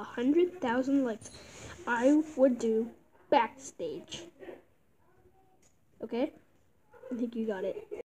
100,000 likes, I would do Backstage. Okay? I think you got it.